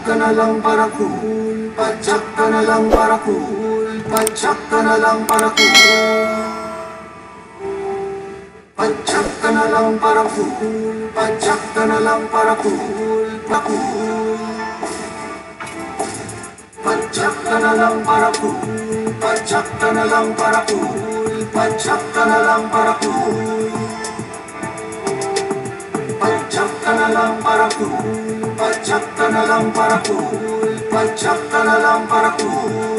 ka na lang para cool, padyak ka na lang para cool, padyak ka na lang para cool. Padyak ka na lang para cool, padyak ka na lang para cool, cool. Padyak ka na lang para cool, padyak ka na lang para cool, padyak ka na lang para cool. Padyak ka na lang para cool, padyak ka na lang para cool, padyak ka na lang para cool.